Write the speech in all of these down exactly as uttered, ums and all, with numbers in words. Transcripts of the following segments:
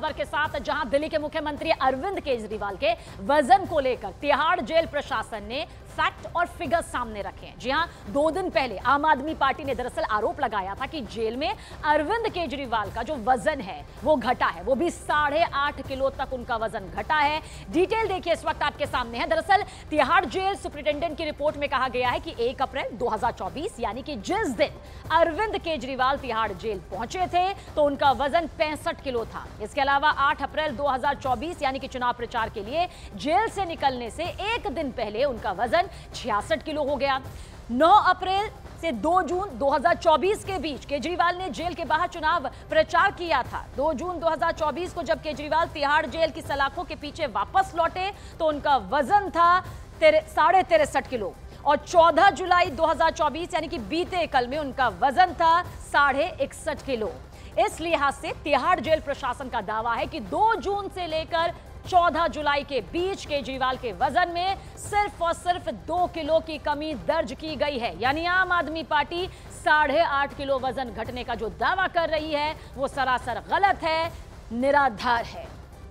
खबर के साथ, जहां दिल्ली के मुख्यमंत्री अरविंद केजरीवाल के वजन को लेकर तिहाड़ जेल प्रशासन ने फैक्ट और फिगर्स सामने रखे हैं। जी हां, दो दिन पहले आम आदमी पार्टी ने दरअसल आरोप लगाया था कि जेल में अरविंद केजरीवाल का जो वजन है वो घटा है, वो भी साढ़े आठ किलो तक उनका वजन घटा है। डिटेल देखिए इस वक्त आपके सामने है। दरअसल तिहाड़ जेल सुप्रिंटेंडेंट की रिपोर्ट में कहा गया है कि एक अप्रैल दो हज़ार चौबीस यानी कि जिस दिन अरविंद केजरीवाल तिहाड़ जेल पहुंचे थे तो उनका वजन पैंसठ किलो था। इसके अलावा आठ अप्रैल दो हज़ार चौबीस यानी कि चुनाव प्रचार के लिए जेल से निकलने से एक दिन पहले उनका वजन छियासठ किलो हो गया। नौ अप्रैल से दो जून दो हज़ार चौबीस के बीच केजरीवाल ने जेल के बाहर चुनाव प्रचार किया था। दो जून दो हज़ार चौबीस को जब केजरीवाल तिहाड़ जेल की सलाखों के पीछे वापस लौटे तो उनका वजन था साढ़े तिरसठ किलो और चौदह जुलाई दो हज़ार चौबीस यानी कि बीते कल में उनका वजन था साढ़े इकसठ किलो। इस लिहाज से तिहाड़ जेल प्रशासन का दावा है कि दो जून से लेकर चौदह जुलाई के बीच केजरीवाल के वजन में सिर्फ और सिर्फ दो किलो की कमी दर्ज की गई है। यानी आम आदमी पार्टी साढ़े आठ किलो वजन घटने का जो दावा कर रही है वो सरासर गलत है, निराधार है।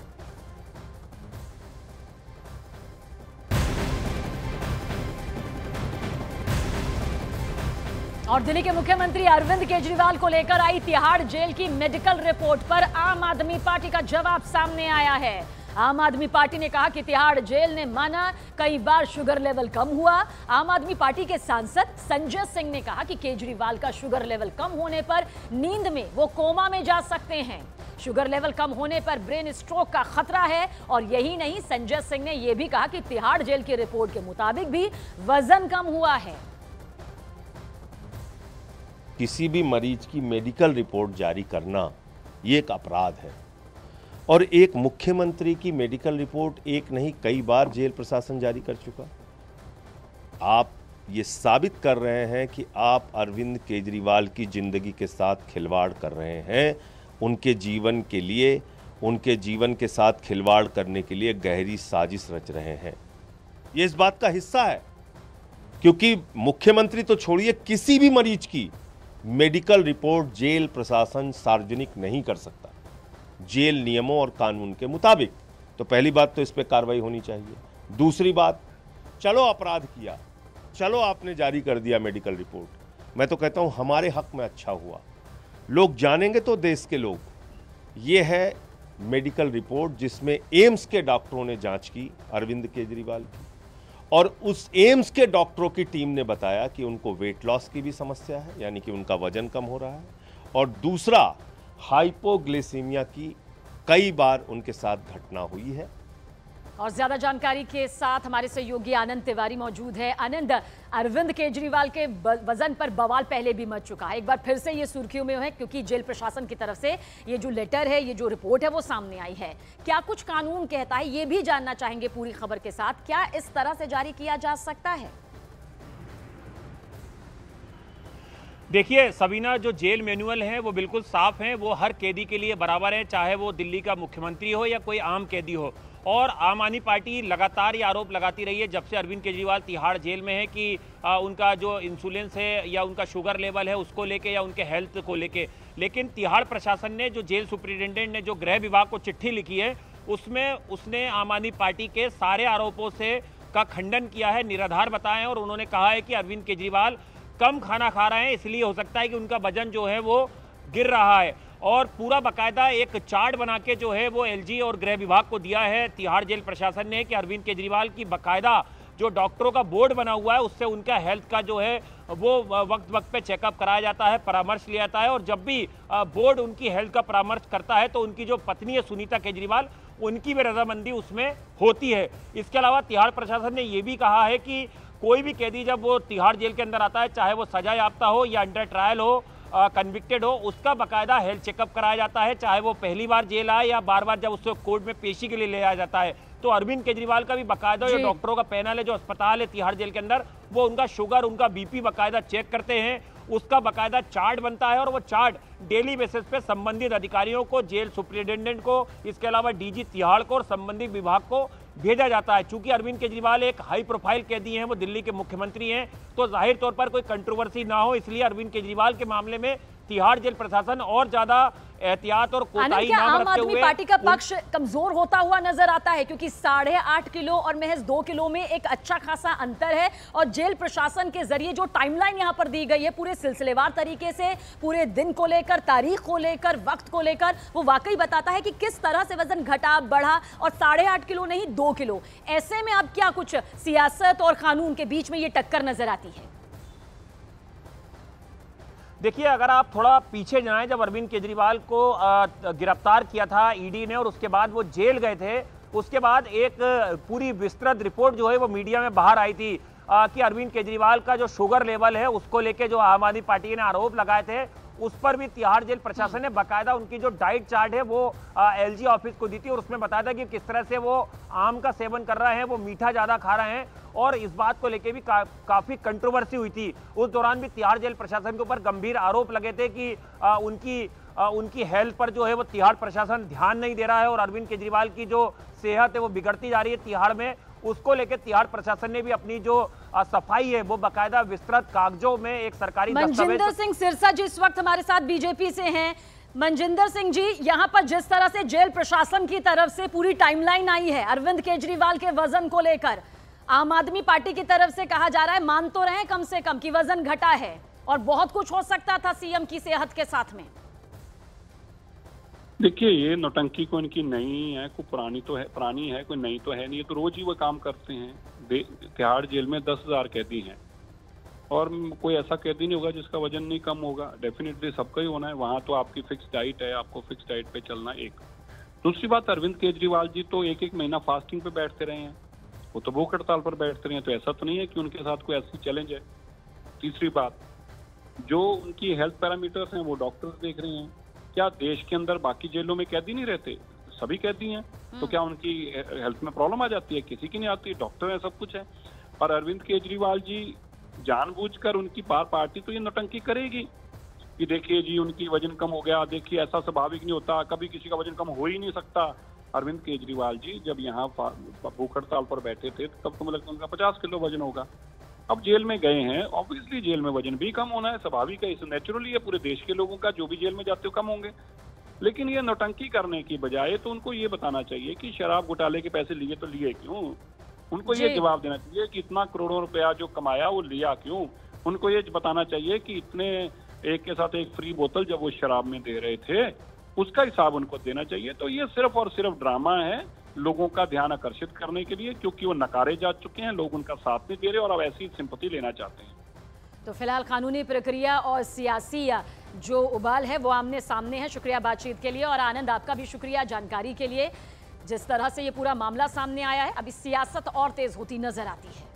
और दिल्ली के मुख्यमंत्री अरविंद केजरीवाल को लेकर आई तिहाड़ जेल की मेडिकल रिपोर्ट पर आम आदमी पार्टी का जवाब सामने आया है। आम आदमी पार्टी ने कहा कि तिहाड़ जेल ने माना कई बार शुगर लेवल कम हुआ। आम आदमी पार्टी के सांसद संजय सिंह ने कहा कि केजरीवाल का शुगर लेवल कम होने पर नींद में वो कोमा में जा सकते हैं। शुगर लेवल कम होने पर ब्रेन स्ट्रोक का खतरा है। और यही नहीं, संजय सिंह ने यह भी कहा कि तिहाड़ जेल की रिपोर्ट के मुताबिक भी वजन कम हुआ है। किसी भी मरीज की मेडिकल रिपोर्ट जारी करना ये एक अपराध है और एक मुख्यमंत्री की मेडिकल रिपोर्ट एक नहीं कई बार जेल प्रशासन जारी कर चुका। आप ये साबित कर रहे हैं कि आप अरविंद केजरीवाल की जिंदगी के साथ खिलवाड़ कर रहे हैं, उनके जीवन के लिए, उनके जीवन के साथ खिलवाड़ करने के लिए गहरी साजिश रच रहे हैं। ये इस बात का हिस्सा है क्योंकि मुख्यमंत्री तो छोड़िए, किसी भी मरीज की मेडिकल रिपोर्ट जेल प्रशासन सार्वजनिक नहीं कर सकता जेल नियमों और कानून के मुताबिक। तो पहली बात तो इस पर कार्रवाई होनी चाहिए। दूसरी बात, चलो अपराध किया, चलो आपने जारी कर दिया मेडिकल रिपोर्ट, मैं तो कहता हूं हमारे हक में अच्छा हुआ, लोग जानेंगे तो देश के लोग। ये है मेडिकल रिपोर्ट जिसमें एम्स के डॉक्टरों ने जांच की अरविंद केजरीवाल की और उस एम्स के डॉक्टरों की टीम ने बताया कि उनको वेट लॉस की भी समस्या है, यानी कि उनका वजन कम हो रहा है, और दूसरा हाइपोग्लिसीमिया की कई बार उनके साथ घटना हुई है। और ज्यादा जानकारी के साथ हमारे सहयोगी आनंद तिवारी मौजूद है। आनंद, अरविंद केजरीवाल के वजन पर बवाल पहले भी मच चुका है, एक बार फिर से ये सुर्खियों में है क्योंकि जेल प्रशासन की तरफ से ये जो लेटर है, ये जो रिपोर्ट है वो सामने आई है। क्या कुछ कानून कहता है, ये भी जानना चाहेंगे पूरी खबर के साथ। क्या इस तरह से जारी किया जा सकता है? देखिए सबीना, जो जेल मैनुअल है वो बिल्कुल साफ है, वो हर कैदी के लिए बराबर है, चाहे वो दिल्ली का मुख्यमंत्री हो या कोई आम कैदी हो। और आम आदमी पार्टी लगातार ये आरोप लगाती रही है जब से अरविंद केजरीवाल तिहाड़ जेल में है कि आ, उनका जो इंसुलेंस है या उनका शुगर लेवल है उसको लेके या उनके हेल्थ को लेके। लेकिन तिहाड़ प्रशासन ने, जो जेल सुप्रिंटेंडेंट ने जो गृह विभाग को चिट्ठी लिखी है, उसमें उसने आम आदमी पार्टी के सारे आरोपों से का खंडन किया है, निराधार बताए हैं। और उन्होंने कहा है कि अरविंद केजरीवाल कम खाना खा रहे हैं, इसलिए हो सकता है कि उनका वजन जो है वो गिर रहा है। और पूरा बाकायदा एक चार्ट बना के जो है वो एलजी और गृह विभाग को दिया है तिहाड़ जेल प्रशासन ने कि अरविंद केजरीवाल की बाकायदा जो डॉक्टरों का बोर्ड बना हुआ है उससे उनका हेल्थ का जो है वो वक्त वक्त पे चेकअप कराया जाता है, परामर्श लिया जाता है। और जब भी बोर्ड उनकी हेल्थ का परामर्श करता है तो उनकी जो पत्नी है सुनीता केजरीवाल, उनकी भी रजामंदी उसमें होती है। इसके अलावा तिहाड़ प्रशासन ने ये भी कहा है कि कोई भी कैदी जब वो तिहाड़ जेल के अंदर आता है, चाहे वो सजा याफ्ता हो या अंडर ट्रायल हो, कन्विक्टेड हो, उसका बाकायदा हेल्थ चेकअप कराया जाता है, चाहे वो पहली बार जेल आए या बार बार जब उसको कोर्ट में पेशी के लिए ले आया जाता है। तो अरविंद केजरीवाल का भी बाकायदा जो डॉक्टरों का पैनल है, जो अस्पताल है तिहाड़ जेल के अंदर, वो उनका शुगर, उनका बीपी बाकायदा चेक करते हैं, उसका बाकायदा चार्ट बनता है और वो चार्ट डेली बेसिस पे संबंधित अधिकारियों को, जेल सुप्रिंटेंडेंट को, इसके अलावा डीजी तिहाड़ को और संबंधित विभाग को भेजा जाता है। चूंकि अरविंद केजरीवाल एक हाई प्रोफाइल कैदी हैं, वो दिल्ली के मुख्यमंत्री हैं, तो जाहिर तौर पर कोई कंट्रोवर्सी ना हो, इसलिए अरविंद केजरीवाल के मामले में तिहाड़ जेल प्रशासन और ज्यादा एहतियात और आनंद, कोताही क्या ना आम बरतते आदमी हुए पार्टी का उन- पक्ष कमजोर होता हुआ नजर आता है? क्योंकि साढ़े आठ किलो और महज दो किलो में एक अच्छा खासा अंतर है, और जेल प्रशासन के जरिए जो टाइमलाइन यहां पर दी गई है पूरे सिलसिलेवार तरीके से, पूरे दिन को लेकर, तारीख को लेकर, वक्त को लेकर, वो वाकई बताता है कि किस तरह से वजन घटा बढ़ा, और साढ़े आठ किलो नहीं दो किलो। ऐसे में अब क्या कुछ सियासत और कानून के बीच में ये टक्कर नजर आती है? देखिए, अगर आप थोड़ा पीछे जाएं, जब अरविंद केजरीवाल को गिरफ्तार किया था ईडी ने और उसके बाद वो जेल गए थे, उसके बाद एक पूरी विस्तृत रिपोर्ट जो है वो मीडिया में बाहर आई थी आ, कि अरविंद केजरीवाल का जो शुगर लेवल है उसको लेके जो आम आदमी पार्टी ने आरोप लगाए थे, उस पर भी तिहाड़ जेल प्रशासन ने बाकायदा उनकी जो डाइट चार्ट है वो एलजी ऑफिस को दी थी, और उसमें बताया था कि किस तरह से वो आम का सेवन कर रहे हैं, वो मीठा ज्यादा खा रहे हैं, और इस बात को लेके भी का, काफी कंट्रोवर्सी हुई थी। उस दौरान भी तिहाड़ जेल प्रशासन के ऊपर गंभीर आरोप लगे थे कि आ, उनकी आ, उनकी हेल्थ पर जो है वो तिहाड़ प्रशासन ध्यान नहीं दे रहा है, और अरविंद केजरीवाल की जो सेहत है वो बिगड़ती जा रही है तिहाड़ में। उसको लेकर तिहाड़ प्रशासन ने भी अपनी जो सफाई है वो बाकायदा विस्तृत कागजों में एक सरकारी मनजिंदर सिंह सिरसा जी इस वक्त हमारे साथ बीजेपी से हैं। मनजिंदर सिंह जी, यहां पर जिस तरह से जेल प्रशासन की तरफ से पूरी टाइमलाइन आई है अरविंद केजरीवाल के वजन को लेकर, आम आदमी पार्टी की तरफ से कहा जा रहा है, मान तो रहे कम से कम कि वजन घटा है और बहुत कुछ हो सकता था सीएम की सेहत के साथ में। देखिए, ये नौटंकी को इनकी नई है, कोई पुरानी तो है, पुरानी है, कोई नई तो है नहीं, ये तो रोज ही वो काम करते हैं। तिहाड़ जेल में दस हजार कैदी हैं और कोई ऐसा कैदी नहीं होगा जिसका वजन नहीं कम होगा, डेफिनेटली सबका ही होना है। वहाँ तो आपकी फिक्स डाइट है, आपको फिक्स डाइट पे चलना। एक दूसरी बात, अरविंद केजरीवाल जी तो एक एक महीना फास्टिंग पे बैठते रहे हैं, वो तो भूख हड़ताल पर बैठते रहे हैं, तो ऐसा तो नहीं है कि उनके साथ कोई ऐसी चैलेंज है। तीसरी बात, जो उनकी हेल्थ पैरामीटर्स हैं वो डॉक्टर्स देख रहे हैं। क्या देश के अंदर बाकी जेलों में कैदी नहीं रहते? सभी कैदी हैं, तो क्या उनकी हेल्थ में प्रॉब्लम आ जाती है? किसी की नहीं आती, डॉक्टर है, सब कुछ है। और अरविंद केजरीवाल जी जानबूझकर, उनकी बार पार्टी तो ये नौटंकी करेगी कि देखिए जी उनकी वजन कम हो गया, देखिए ऐसा स्वाभाविक नहीं होता, कभी किसी का वजन कम हो ही नहीं सकता। अरविंद केजरीवाल जी जब यहाँ भूख हड़ताल पर बैठे थे तब तो मुझे लगता है उनका पचास किलो वजन होगा। अब जेल में गए हैं, ऑब्वियसली जेल में वजन भी कम होना है, स्वाभाविक है, इसे नेचुरली है। पूरे देश के लोगों का जो भी जेल में जाते हो कम होंगे। लेकिन ये नौटंकी करने की बजाय तो उनको ये बताना चाहिए कि शराब घोटाले के पैसे लिए तो लिए क्यों। उनको ये जवाब देना चाहिए कि इतना करोड़ों रुपया जो कमाया वो लिया क्यों। उनको ये बताना चाहिए कि इतने एक के साथ एक फ्री बोतल जब वो शराब में दे रहे थे उसका हिसाब उनको देना चाहिए। तो ये सिर्फ और सिर्फ ड्रामा है लोगों का ध्यान आकर्षित करने के लिए, क्योंकि वो नकारे जा चुके हैं, लोग उनका साथ नहीं दे रहे और अब ऐसी सिंपैथी लेना चाहते हैं। तो फिलहाल कानूनी प्रक्रिया और सियासी जो उबाल है वो आमने सामने है। शुक्रिया बातचीत के लिए, और आनंद आपका भी शुक्रिया जानकारी के लिए। जिस तरह से ये पूरा मामला सामने आया है, अभी सियासत और तेज होती नजर आती है।